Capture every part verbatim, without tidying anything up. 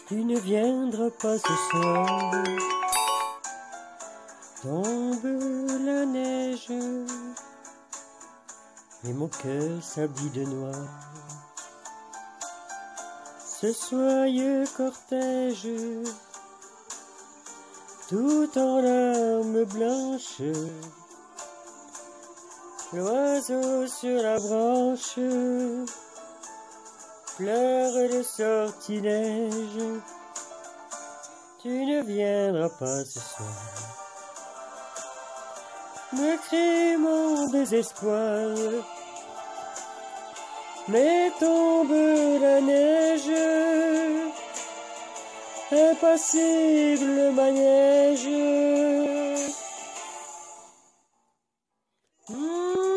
Tu ne viendras pas ce soir. Tombe la neige et mon cœur s'habille de noir. Ce soyeux cortège, tout en larmes blanches, l'oiseau sur la branche pleure le sortilège. Tu ne viendras pas ce soir. Me crie mon désespoir, mais tombe la neige, impassible manège. Mmh,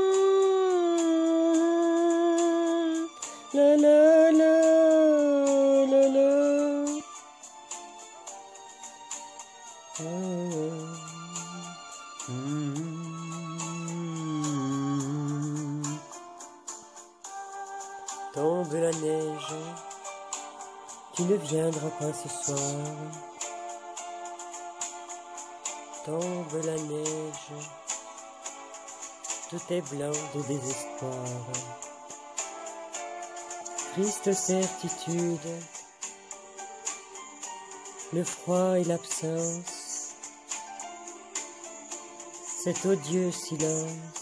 la la la la la. Oh, mmh. Tombe la neige, tu ne viendras pas ce soir. Tombe la neige, tout est blanc de désespoir. Triste certitude, le froid et l'absence, cet odieux silence.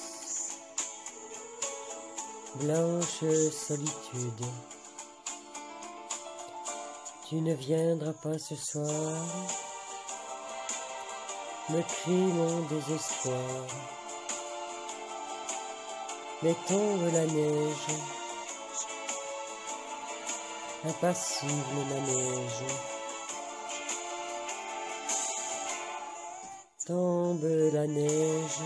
Blanche solitude, tu ne viendras pas ce soir, me crie mon désespoir. Mais tombe la neige, impassible manège. Tombe la neige,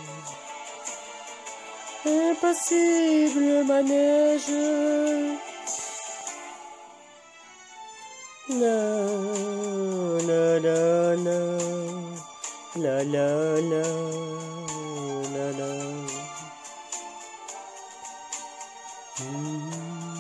impassible manège. La la la la la la la la la. Mmh.